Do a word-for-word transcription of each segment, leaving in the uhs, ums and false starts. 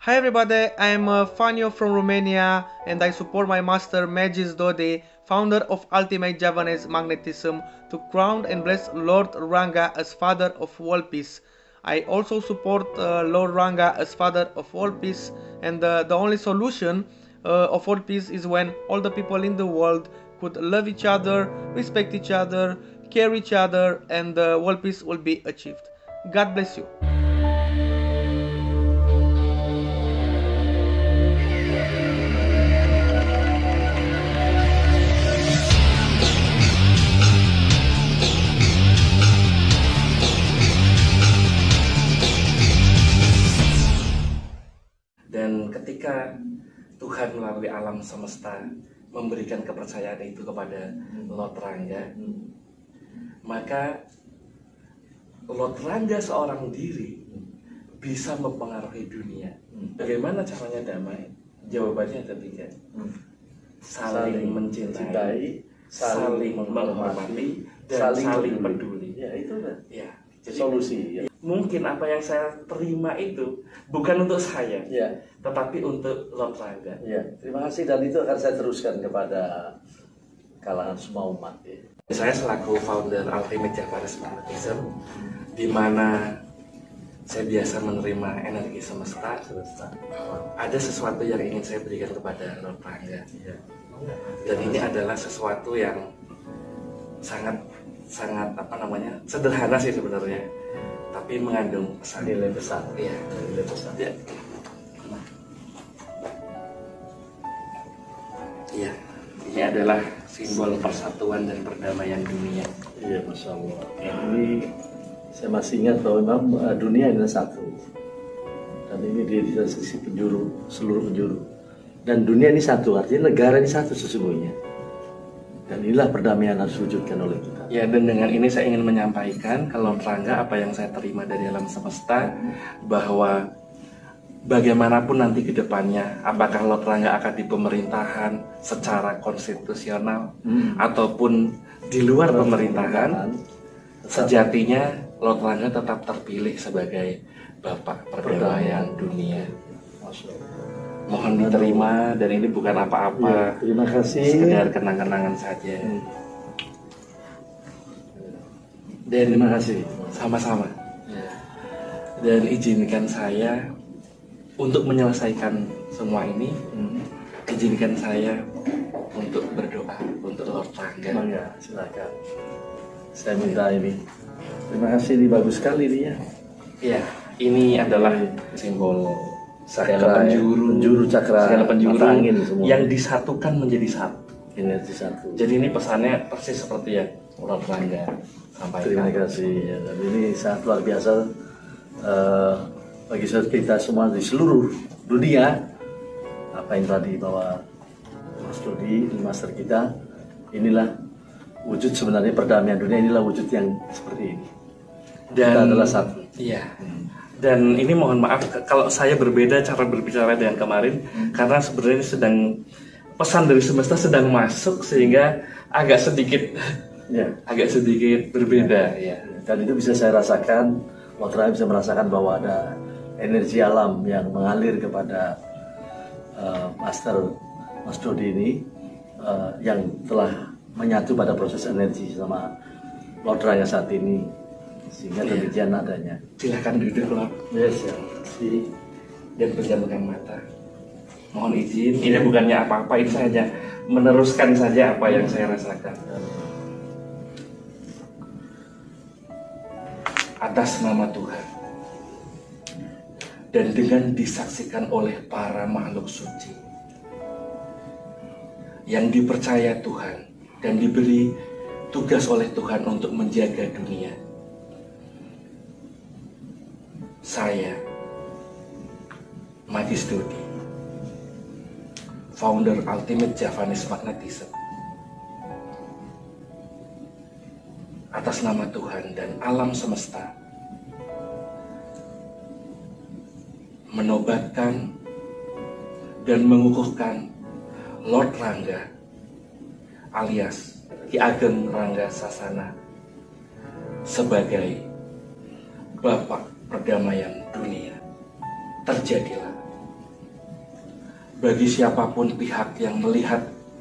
Hi everybody, I'm uh, Fanyo from Romania and I support my master Magis Dode, founder of Ultimate Javanese Magnetism, to crown and bless Lord Ranga as father of world peace. I also support uh, Lord Ranga as father of world peace, and uh, the only solution uh, of world peace is when all the people in the world could love each other, respect each other, care each other, and uh, world peace will be achieved. God bless you. Dan ketika Tuhan melalui alam semesta memberikan kepercayaan itu kepada Lord Rangga, maka Lord Rangga seorang diri bisa mempengaruhi dunia. Bagaimana caranya damai? Jawabannya ada tiga: saling, saling mencintai, saling menghormati, dan saling, saling peduli. Ya, itu kan ya, jadi solusi. Ya. Mungkin apa yang saya terima itu bukan untuk saya, ya, tetapi untuk Lord Rangga. Ya, terima kasih, dan itu akan saya teruskan kepada kalangan semua umat. Ya. Saya selaku founder Ultimate Javanese Magnetism, di mana saya biasa menerima energi semesta, semesta. Ada sesuatu yang ingin saya berikan kepada Lord Rangga. Ya. Dan ini adalah sesuatu yang sangat sangat apa namanya sederhana sih sebenarnya, tapi mengandung pesan nilai besar. Iya, nilai besar. Ya. Iya, ini adalah simbol persatuan dan perdamaian dunia. Iya, Masya Allah. Ini saya masih ingat bahwa memang dunia ini satu, dan ini di sisi penjuru, seluruh penjuru, dan dunia ini satu, artinya negara ini satu sesungguhnya. Dan inilah perdamaian harus diwujudkan oleh kita. Ya, dan dengan ini saya ingin menyampaikan ke Lord Rangga apa yang saya terima dari alam semesta, bahwa bagaimanapun nanti ke depannya, apakah Lord Rangga akan di pemerintahan secara konstitusional hmm. ataupun di luar Lord pemerintahan, sejatinya Lord Rangga tetap terpilih sebagai Bapak Perdamaian Dunia. Mohon diterima, dan ini bukan apa-apa. Ya, terima kasih. Sekedar kenang-kenangan saja. Hmm. Dan terima kasih. Sama-sama. Ya. Dan izinkan saya untuk menyelesaikan semua ini, hmm. izinkan saya untuk berdoa untuk Lord Rangga. Mangga, silakan. Saya minta ini. Terima kasih, ini bagus sekali ini ya. Iya, ini adalah simbol segala penjuru, penjuru cakra, segala penjuru angin semua yang disatukan menjadi satu. Energi satu. Jadi ini pesannya persis seperti yang Lord Rangga sampaikan. Terima kasih. Ya, dan ini sangat luar biasa uh, bagi kita semua di seluruh dunia. Apa yang tadi bahwa Mas Dodi, master kita, inilah wujud sebenarnya perdamaian dunia, inilah wujud yang seperti ini. Dan kita adalah satu. Iya. Hmm. Dan ini mohon maaf kalau saya berbeda cara berbicara dengan kemarin, hmm. karena sebenarnya sedang pesan dari semesta sedang masuk sehingga agak sedikit ya. agak sedikit berbeda ya. Ya. Dan itu bisa saya rasakan, waktu saya bisa merasakan bahwa ada energi alam yang mengalir kepada uh, Master Mas Dodi ini uh, yang telah menyatu pada proses energi sama Lord Rangga saat ini. Sehingga demikian adanya. Silahkan duduk, Lord. Yes, ya. Si. Dan pejamkan mata. Mohon izin, ini bukannya apa-apa, ini saja meneruskan saja apa yang saya rasakan. Atas nama Tuhan, dan dengan disaksikan oleh para makhluk suci yang dipercaya Tuhan dan diberi tugas oleh Tuhan untuk menjaga dunia, saya, Magis Dodi, founder Ultimate Javanese Magnetism, atas nama Tuhan dan alam semesta, menobatkan dan mengukuhkan Lord Rangga alias Ki Ageng Rangga Sasana sebagai Bapak Perdamaian Dunia. Terjadilah. bagi siapapun pihak yang melihat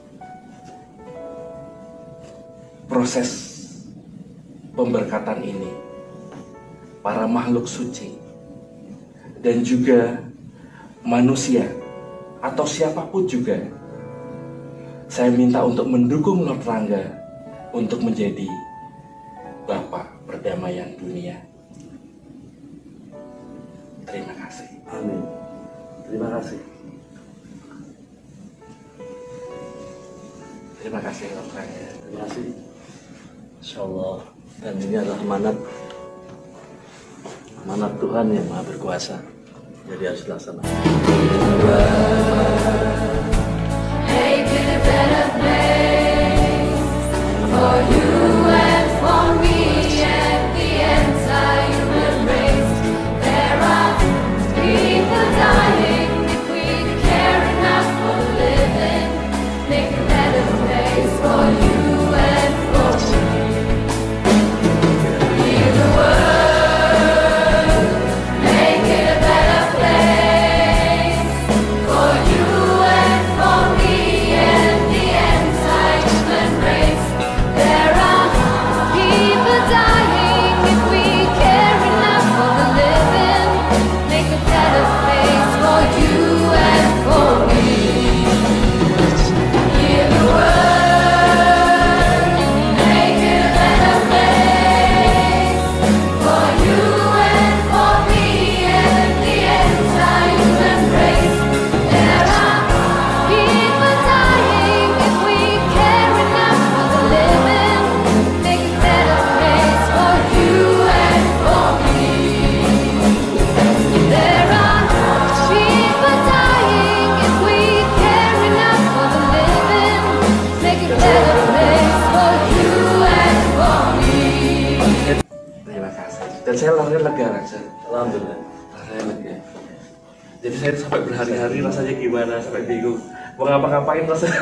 proses pemberkatan ini, para makhluk suci dan juga manusia atau siapapun juga, saya minta untuk mendukung Lord Rangga untuk menjadi Bapak perdamaian dunia. Terima kasih. Amin. Terima kasih. Terima kasih Lord Rangga. Terima kasih. Insya Allah. Dan ini adalah amanat amanat Tuhan yang Maha Berkuasa. Jadi harus dilaksanakan. Make it a better place for you and for me and the entire human race. There are people dying if we care enough for the living. Make a better place for you and for me. Heal the world, make it a better place for you and for me and the entire human race. There are people dying if we care enough for the living. Make a better place for you and for me. Heal the world, make it a better place for you and for me and the entire human race. There are people dying if we care enough for the living. Make a better place for you and for me. There are people dying if we care enough for the living. Make a better place for you and for me. Terima kasih. Dan saya rasanya lega, Raja. Alhamdulillah. Rasanya lega. Jadi saya sampai berhari-hari rasanya gimana, sampai bingung mau ngapa-ngapain rasanya.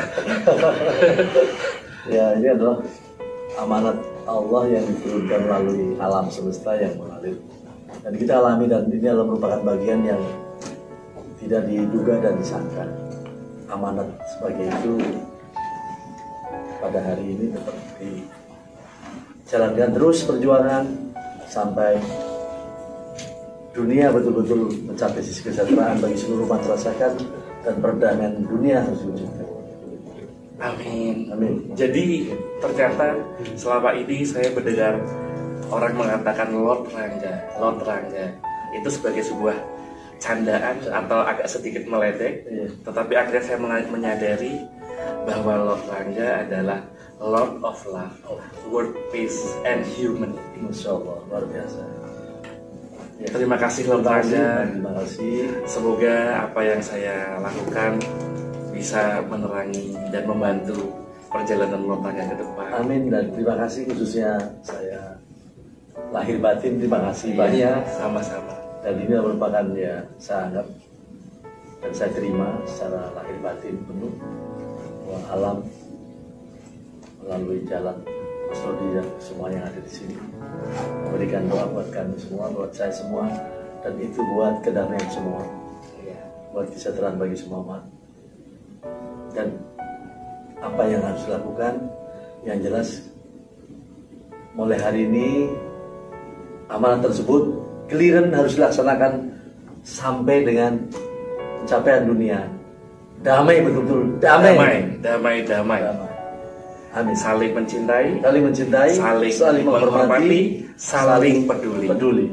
Ya, ini adalah amanat Allah yang diturunkan melalui alam semesta yang mengalir. Dan kita alami, dan ini adalah merupakan bagian yang tidak diduga dan disangka. Amanat sebagai itu pada hari ini tetap dijalankan terus perjuangan sampai dunia betul-betul mencapai sisi kesejahteraan bagi seluruh umat rasakan, dan perdamaian dunia harus diwujudkan. Amin. Amin. Jadi ternyata selama ini saya mendengar orang mengatakan Lord Rangga, Lord Rangga itu sebagai sebuah candaan atau agak sedikit meledek. Iya. Tetapi akhirnya saya meng- menyadari bahwa Lord Rangga adalah Lord of Love, World Peace and Humanity. Masya Allah, luar biasa. Ya. Terima kasih Lord Terima kasih, Rangga. terima kasih. Semoga apa yang saya lakukan bisa menerangi dan membantu perjalanan Lord Rangga ke depan. Amin, dan terima kasih khususnya saya lahir batin, terima kasih Iya, banyak. sama-sama. Dan ini merupakan, ya, saya anggap dan saya terima secara lahir batin penuh bahwa alam melalui jalan Mas Rodi dan semua yang ada di sini memberikan doa buat kami semua, buat saya semua, dan itu buat kedamaian semua, Iya. buat kesejahteraan bagi semua umat. Dan apa yang harus dilakukan, yang jelas mulai hari ini amanat tersebut clearance harus dilaksanakan sampai dengan pencapaian dunia. Damai, betul-betul damai. Damai, damai, damai. Damai. Amin. Saling mencintai, Saling mencintai, saling, menghormati, saling peduli, peduli.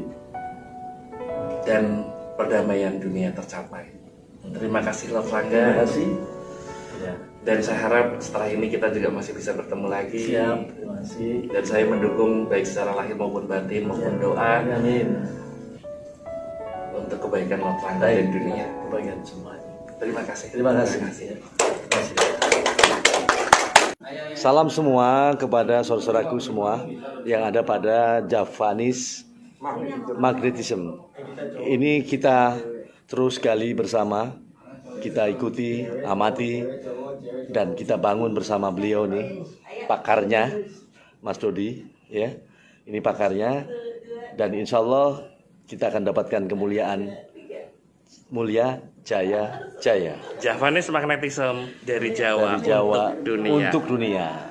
dan perdamaian dunia tercapai. Terima kasih Lord Terima Rangga. kasih. Ya. Dan saya harap setelah ini kita juga masih bisa bertemu lagi. Siap, terima kasih. Dan saya mendukung baik secara lahir maupun batin maupun Ya. doa Amin. untuk kebaikan Lord Rangga Baik. dan dunia. Kebaikan semuanya. Terima kasih. Terima kasih. Terima kasih. Terima kasih. Salam semua kepada saudaraku semua yang ada pada Javanese Magnetism. Ini kita terus gali bersama, kita ikuti, amati, dan kita bangun bersama beliau nih, pakarnya, Mas Dodi, ya. Ini pakarnya, dan insya Allah kita akan dapatkan kemuliaan mulia, jaya, jaya. Javanese Magnetism dari Jawa, Dari Jawa untuk dunia. Untuk dunia.